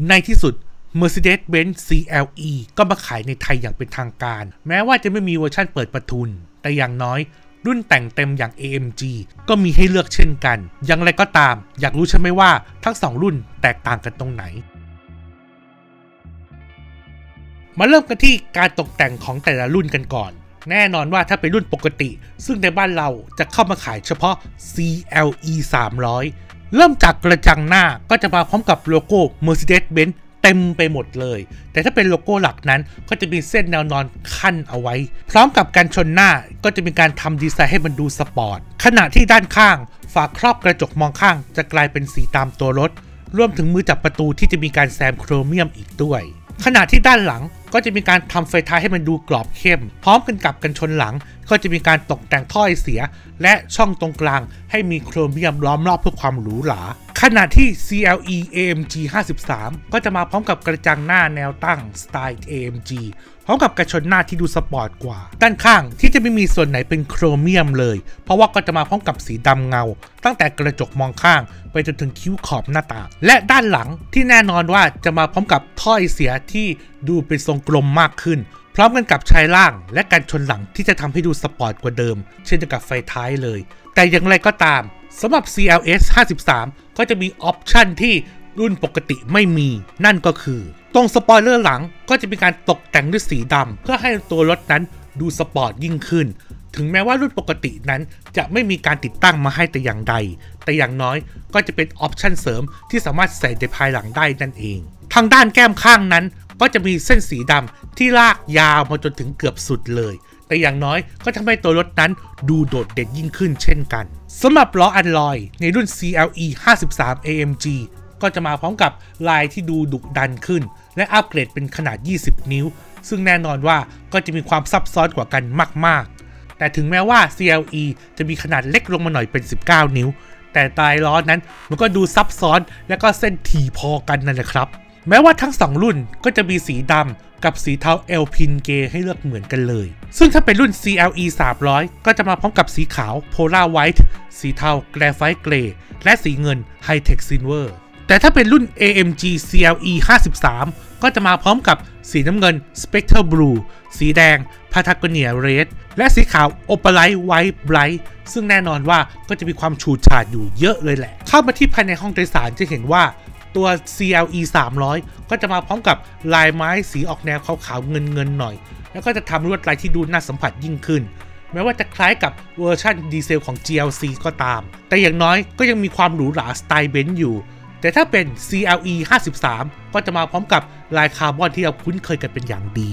ในที่สุด Mercedes-Benz CLE ก็มาขายในไทยอย่างเป็นทางการแม้ว่าจะไม่มีเวอร์ชั่นเปิดประทุนแต่อย่างน้อยรุ่นแต่งเต็มอย่าง AMG ก็มีให้เลือกเช่นกันอย่างไรก็ตามอยากรู้ใช่ไหมว่าทั้ง2รุ่นแตกต่างกันตรงไหนมาเริ่มกันที่การตกแต่งของแต่ละรุ่นกันก่อนแน่นอนว่าถ้าเป็นรุ่นปกติซึ่งในบ้านเราจะเข้ามาขายเฉพาะ CLE 300เริ่มจากกระจังหน้าก็จะมาพร้อมกับโลโก้ Mercedes-Benz เต็มไปหมดเลยแต่ถ้าเป็นโลโก้หลักนั้นก็จะมีเส้นแนวนอนขั้นเอาไว้พร้อมกับการชนหน้าก็จะมีการทำดีไซน์ให้มันดูสปอร์ตขณะที่ด้านข้างฝาครอบกระจกมองข้างจะกลายเป็นสีตามตัวรถรวมถึงมือจับประตูที่จะมีการแซมโครเมียมอีกด้วยขณะที่ด้านหลังก็จะมีการทำไฟท้ายให้มันดูกรอบเข้มพร้อมกันกับกันชนหลังก็จะมีการตกแต่งท่อไอเสียและช่องตรงกลางให้มีโครเมียมล้อมรอบเพื่อความหรูหราขณะที่ CLE AMG 53ก็จะมาพร้อมกับกระจังหน้าแนวตั้งสไตล์ AMG พร้อมกับกระชนหน้าที่ดูสปอร์ตกว่าด้านข้างที่จะไม่มีส่วนไหนเป็นโครเมียมเลยเพราะว่าก็จะมาพร้อมกับสีดำเงาตั้งแต่กระจกมองข้างไปจนถึงคิ้วขอบหน้าต่างและด้านหลังที่แน่นอนว่าจะมาพร้อมกับท่อไอเสียที่ดูเป็นทรงกลมมากขึ้นพร้อมกันกับชายล่างและการชนหลังที่จะทำให้ดูสปอร์ตกว่าเดิมเช่นเดียวกับไฟท้ายเลยแต่อย่างไรก็ตามสำหรับ CLS 53ก็จะมีออปชันที่รุ่นปกติไม่มีนั่นก็คือตรงสปอยเลอร์หลังก็จะมีการตกแต่งด้วยสีดำเพื่อให้ตัวรถนั้นดูสปอร์ตยิ่งขึ้นถึงแม้ว่ารุ่นปกตินั้นจะไม่มีการติดตั้งมาให้แต่อย่างใดแต่อย่างน้อยก็จะเป็นออปชันเสริมที่สามารถใส่ในภายหลังได้นั่นเองทางด้านแก้มข้างนั้นก็จะมีเส้นสีดำที่ลากยาวมาจนถึงเกือบสุดเลยแต่อย่างน้อยก็ทำให้ตัวรถนั้นดูโดดเด่นยิ่งขึ้นเช่นกันสำหรับล้ออัลลอยในรุ่น CLE 53 AMG ก็จะมาพร้อมกับลายที่ดูดุดันขึ้นและอัปเกรดเป็นขนาด20นิ้วซึ่งแน่นอนว่าก็จะมีความซับซ้อนกว่ากันมากๆแต่ถึงแม้ว่า CLE จะมีขนาดเล็กลงมาหน่อยเป็น19นิ้วแต่ปลายล้อนั้นมันก็ดูซับซ้อนและก็เส้นถี่พอกันนั่นแหละครับแม้ว่าทั้ง2รุ่นก็จะมีสีดำกับสีเทาเอลพินเกให้เลือกเหมือนกันเลยซึ่งถ้าเป็นรุ่น CLE 300ก็จะมาพร้อมกับสีขาว Polar White สีเทา Graphite Grey และสีเงิน High Tech Silver แต่ถ้าเป็นรุ่น AMG CLE 53ก็จะมาพร้อมกับสีน้ำเงิน Spectre Blue สีแดง Patagonia Red และสีขาว Opalite White Bright ซึ่งแน่นอนว่าก็จะมีความฉูดฉาดอยู่เยอะเลยแหละเข้ามาที่ภายในห้องโดยสารจะเห็นว่าตัว CLE 300ก็จะมาพร้อมกับลายไม้สีออกแนวขาวๆเงินๆหน่อยแล้วก็จะทำลวดลายที่ดูน่าสัมผัสยิ่งขึ้นแม้ว่าจะคล้ายกับเวอร์ชันดีเซลของ GLC ก็ตามแต่อย่างน้อยก็ยังมีความหรูหราสไตล์เบนซ์อยู่แต่ถ้าเป็น CLE 53ก็จะมาพร้อมกับลายคาร์บอนที่เราคุ้นเคยกันเป็นอย่างดี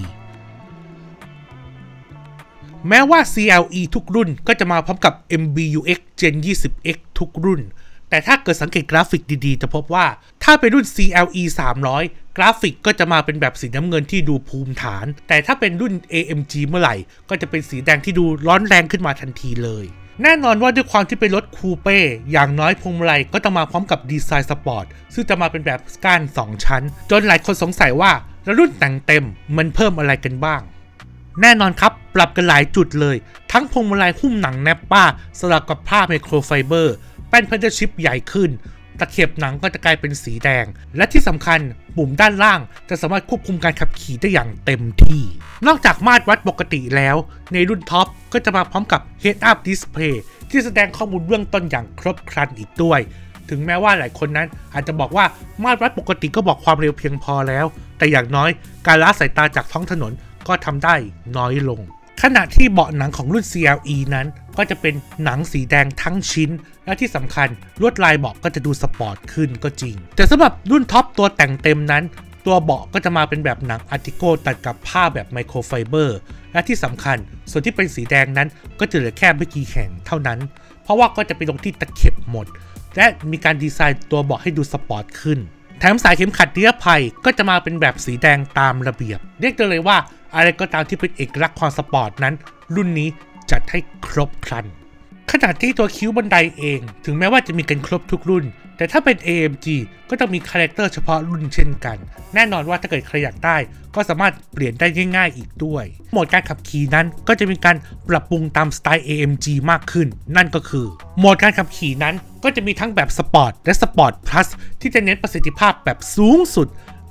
แม้ว่า CLE ทุกรุ่นก็จะมาพร้อมกับ MBUX Gen 20X ทุกรุ่นแต่ถ้าเกิดสังเกตกราฟิกดีๆจะพบว่าถ้าเป็นรุ่น CLE 300กราฟิกก็จะมาเป็นแบบสีน้ำเงินที่ดูภูมิฐานแต่ถ้าเป็นรุ่น AMG เมื่อไหร่ก็จะเป็นสีแดงที่ดูร้อนแรงขึ้นมาทันทีเลยแน่นอนว่าด้วยความที่เป็นรถคูเป้อย่างน้อยพวงมาลัยก็ต้องมาพร้อมกับดีไซน์สปอร์ตซึ่งจะมาเป็นแบบก้าน2ชั้นจนหลายคนสงสัยว่าแล้วรุ่นแต่งเต็มมันเพิ่มอะไรกันบ้างแน่นอนครับปรับกันหลายจุดเลยทั้งพวงมาลัยหุ้มหนังแนปป้าสลับกับผ้าไมโครไฟเบอร์แป้นเพดานชิปใหญ่ขึ้นตะเข็บหนังก็จะกลายเป็นสีแดงและที่สำคัญปุ่มด้านล่างจะสามารถควบคุมการขับขี่ได้อย่างเต็มที่นอกจากมาตรวัดปกติแล้วในรุ่นท็อปก็จะมาพร้อมกับ Head Up Display ที่แสดงข้อมูลเบื้องต้นอย่างครบครันอีกด้วยถึงแม้ว่าหลายคนนั้นอาจจะบอกว่ามาตรวัดปกติก็บอกความเร็วเพียงพอแล้วแต่อย่างน้อยการละสายตาจากท้องถนนก็ทำได้น้อยลงขณะที่เบาะหนังของรุ่น CLE นั้นก็จะเป็นหนังสีแดงทั้งชิ้นและที่สำคัญลวดลายเบาะก็จะดูสปอร์ตขึ้นก็จริงแต่สำหรับรุ่นท็อปตัวแต่งเต็มนั้นตัวเบาะก็จะมาเป็นแบบหนังอาร์ติโกตัดกับผ้าแบบไมโครไฟเบอร์และที่สำคัญส่วนที่เป็นสีแดงนั้นก็จะเหลือแค่ไม่กี่แห่งเท่านั้นเพราะว่าก็จะไปลงที่ตะเข็บหมดและมีการดีไซน์ตัวเบาะให้ดูสปอร์ตขึ้นแถมสายเข็มขัดนิรภัยก็จะมาเป็นแบบสีแดงตามระเบียบเรียกได้เลยว่าอะไรก็ตามที่เป็นเอกลักษณ์ความสปอร์ตนั้นรุ่นนี้จัดให้ครบครันขณะที่ตัวคิ้วบันไดเองถึงแม้ว่าจะมีกันครบทุกรุ่นแต่ถ้าเป็น AMG ก็ต้องมีคาแรคเตอร์เฉพาะรุ่นเช่นกันแน่นอนว่าถ้าเกิดใครอยากได้ก็สามารถเปลี่ยนได้ง่ายๆอีกด้วยโหมดการขับขี่นั้นก็จะมีการปรับปรุงตามสไตล์ AMG มากขึ้นนั่นก็คือโหมดการขับขี่นั้นก็จะมีทั้งแบบสปอร์ตและสปอร์ตพลัสที่จะเน้นประสิทธิภาพแบบสูงสุด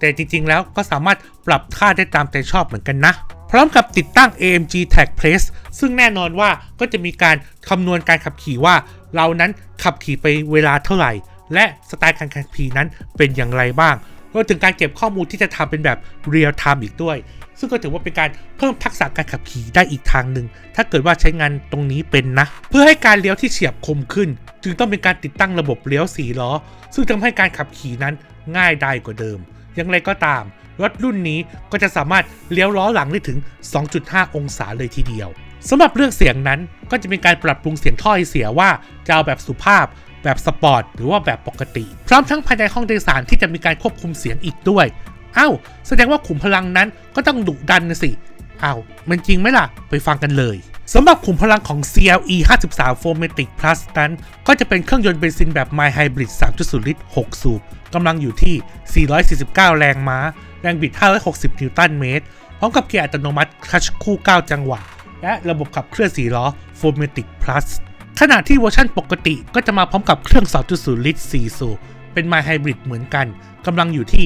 แต่จริงๆแล้วก็สามารถปรับค่าได้ตามใจชอบเหมือนกันนะพร้อมกับติดตั้ง AMG Tag Place ซึ่งแน่นอนว่าก็จะมีการคำนวณการขับขี่ว่าเรานั้นขับขี่ไปเวลาเท่าไหร่และสไตล์การขับขี่นั้นเป็นอย่างไรบ้างรวมถึงการเก็บข้อมูลที่จะทำเป็นแบบ Real Time อีกด้วยซึ่งก็ถือว่าเป็นการเพิ่มทักษะการขับขี่ได้อีกทางหนึ่งถ้าเกิดว่าใช้งานตรงนี้เป็นนะเพื่อให้การเลี้ยวที่เฉียบคมขึ้นจึงต้องเป็นการติดตั้งระบบเลี้ยว4ล้อซึ่งทำให้การขับขี่นั้นง่ายได้กว่าเดิมอย่างไรก็ตามรถรุ่นนี้ก็จะสามารถเลี้ยวล้อหลังได้ถึง 2.5 องศาเลยทีเดียวสำหรับเรื่องเสียงนั้นก็จะเป็นการปรับปรุงเสียงท่อไอเสียว่าจะเอาแบบสุภาพแบบสปอร์ตหรือว่าแบบปกติพร้อมทั้งภายในห้องโดยสารที่จะมีการควบคุมเสียงอีกด้วยแสดงว่าขุมพลังนั้นก็ต้องดุดันนะสิมันจริงไหมล่ะไปฟังกันเลยสำหรับขุมพลังของ CLE 53 4MATIC Plus นั้นก็จะเป็นเครื่องยนต์เบนซินแบบ Mild Hybrid 3.0 ลิตร 6 สูบกำลังอยู่ที่ 449 แรงม้าแรงบิด 560 นิวตันเมตรพร้อมกับเกียร์อัตโนมัติคลัตช์คู่ 9 จังหวะและระบบขับเคลื่อน4ล้อ 4MATIC Plus ขณะที่เวอร์ชันปกติก็จะมาพร้อมกับเครื่อง 2.0 ลิตร 4 สูบเป็น Mild Hybrid เหมือนกันกำลังอยู่ที่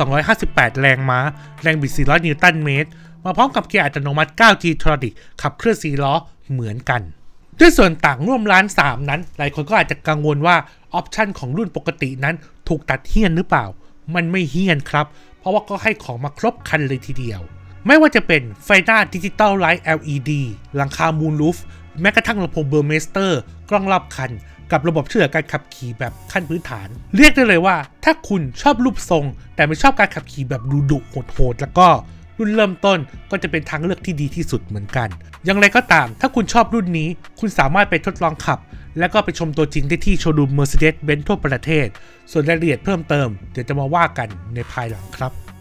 258 แรงม้าแรงบิด 400 นิวตันเมตรมาพร้อมกับเกียร์อัตโนมัติ 9G Tronic ขับเคลื่อน4ล้อเหมือนกันด้วยส่วนต่างร่วมล้าน 3นั้นหลายคนก็อาจจะกังวลว่าออปชันของรุ่นปกตินั้นถูกตัดเหี้ยนหรือเปล่ามันไม่เหี้ยนครับเพราะว่าก็ให้ของมาครบคันเลยทีเดียวไม่ว่าจะเป็นไฟหน้าดิจิตอลไลท์ LED หลังคามูนรูฟแม้กระทั่งลำโพงเบอร์เมสเตอร์กล้องรอบคันกับระบบช่วยเหลือการขับขี่แบบขั้นพื้นฐานเรียกได้เลยว่าถ้าคุณชอบรูปทรงแต่ไม่ชอบการขับขี่แบบดุโหดแล้วก็รุ่นเริ่มต้นก็จะเป็นทางเลือกที่ดีที่สุดเหมือนกันอย่างไรก็ตามถ้าคุณชอบรุ่นนี้คุณสามารถไปทดลองขับแล้วก็ไปชมตัวจริงได้ที่โชว์รูม Mercedes-Benz ทั่วประเทศส่วนรายละเอียดเพิ่มเติมเดี๋ยวจะมาว่ากันในภายหลังครับ